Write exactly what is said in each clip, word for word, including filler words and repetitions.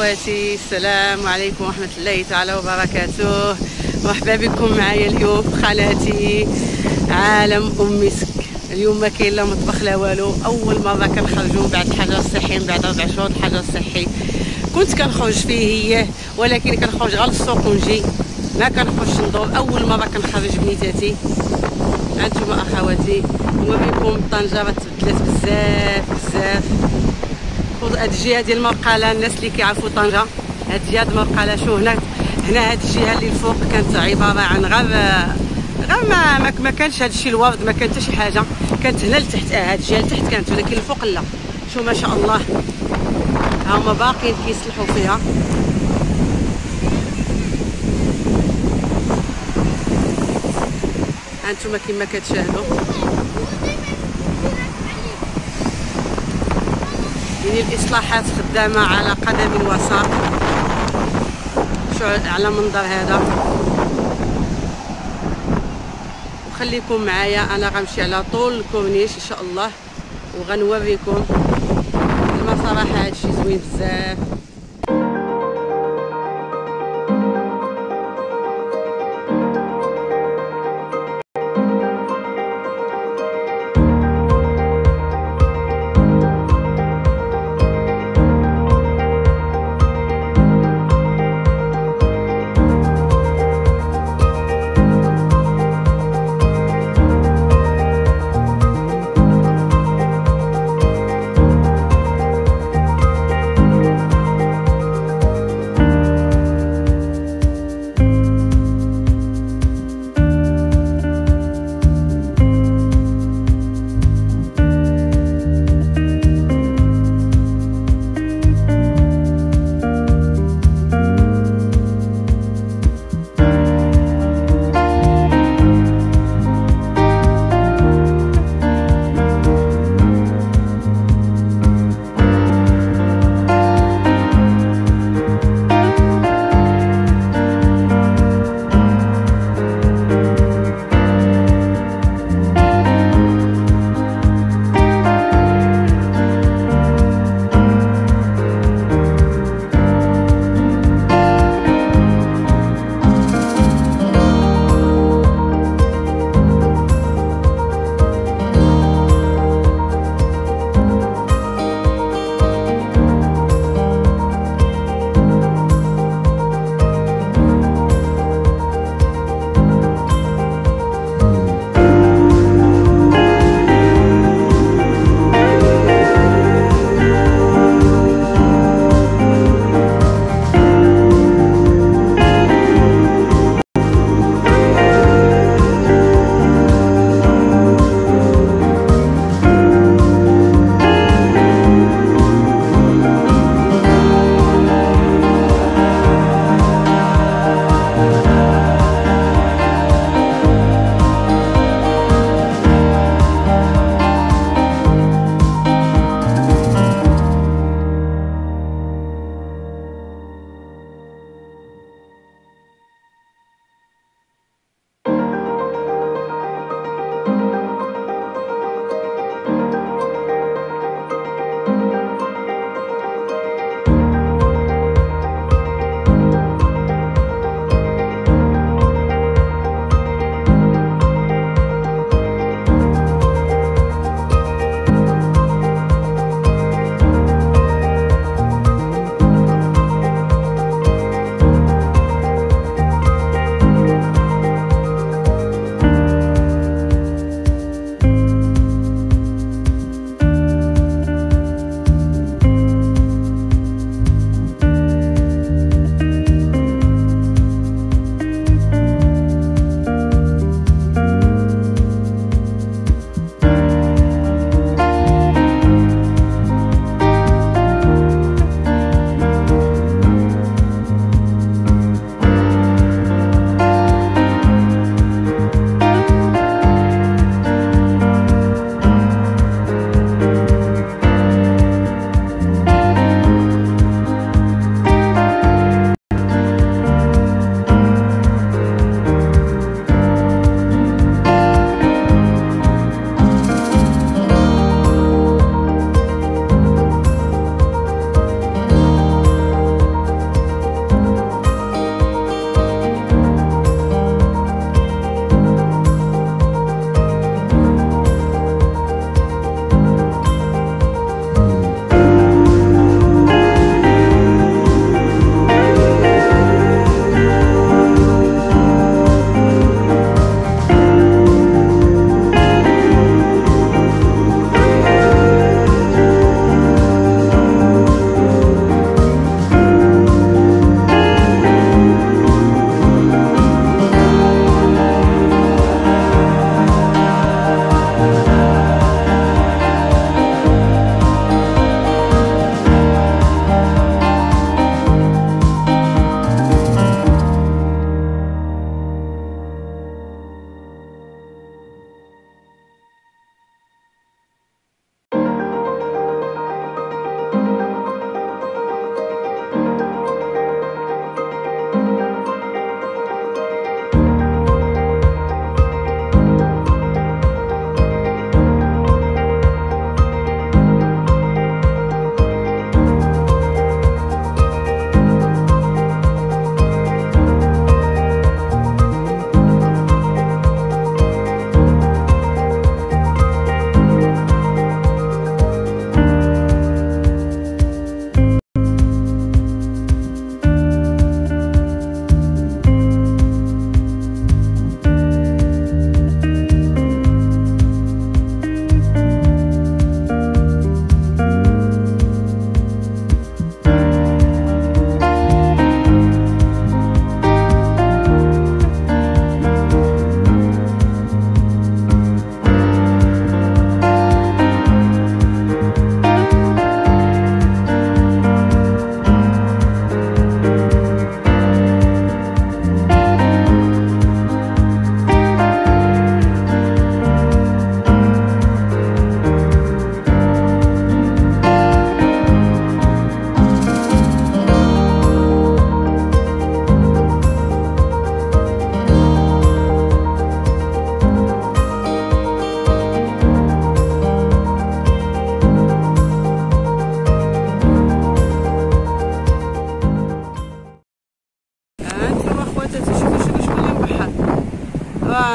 اخواتي، السلام عليكم ورحمه الله تعالى وبركاته. مرحبا بكم معايا اليوم خالاتي عالم ام مسك. اليوم ما كاين لا مطبخ لا والو، اول مره كنخرجوا بعد الحجر الصحي، من بعد اربع شهور الحجر الصحي. كنت كنخرج فيه هي، ولكن كنخرج غير للسوق ونجي، ما كنخرجش ندور. اول مره كنخرج بنيتاتي. هانتوما اخواتي نوريكم طنجه راه تبدلات بزاف بزاف. هاد الجهه ديال مرقله، الناس اللي كيعرفوا طنجه، هاد الجهه ديال مرقله شو هنا هنا هاد الجهه اللي الفوق كانت عباره عن غير غير ما ما, ما كانش هاد الشيء الورد، ما كان حتى شي حاجه، كانت هنا لتحت. اه هاد الجهه لتحت كانت، ولكن الفوق لا. شو ما شاء الله ها هما باقيين كيصلحوا فيها. هانتوما كما كتشاهدوا يعني الاصلاحات خدامه على قدم وساق. شو على منظر هذا. وخليكم معايا، انا غنمشي على طول الكورنيش ان شاء الله وغنوريكم. زعما صراحه هادشي زوين بزاف.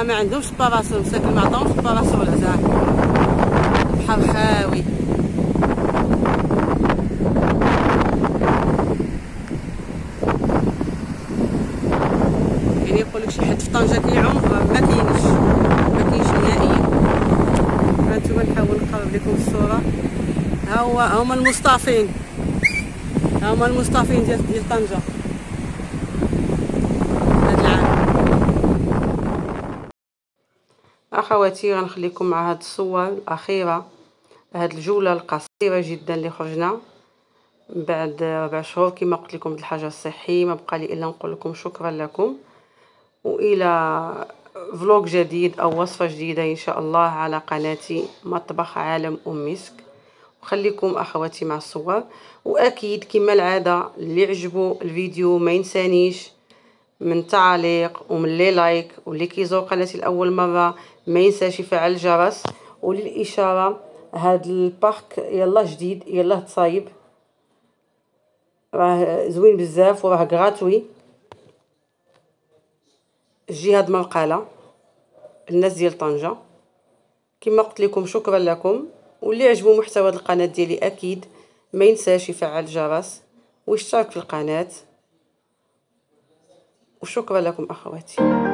ما عندهمش باراسول، مساكن ما عطاهمش باراسول زعما البحر خاوي. يعني يقولك شي حد في طنجة كيعوم، ما كاينش ما كاينش نهائيا. هانتوما نحاول نقرب لكم الصورة. ها هو هما المصطافين، ها هما المصطافين ديال ديال طنجة هاد العام. اخواتي غنخليكم مع هاد الصور الاخيره، هاد الجوله القصيره جدا اللي خرجنا من بعد ربع شهور كما قلت لكم الحجر الصحي. ما بقى لي الا نقول لكم شكرا لكم، والى فلوق جديد او وصفه جديده ان شاء الله على قناتي مطبخ عالم ام مسك. وخليكم اخواتي مع الصور، واكيد كما العاده اللي عجبو الفيديو ما ينسانيش من تعليق ومن لي لايك، واللي كيزور قناتي لاول مره ما ينساش يفعل الجرس. وللاشاره هاد البارك يلا جديد، يلا تصايب، راه زوين بزاف وراه غراتوي. الجهه د مرقاله الناس ديال طنجة. كما قلت لكم شكرا لكم، واللي عجبو محتوى القناه ديالي اكيد ما ينساش يفعل الجرس ويشترك في القناه. وشكرا لكم اخواتي.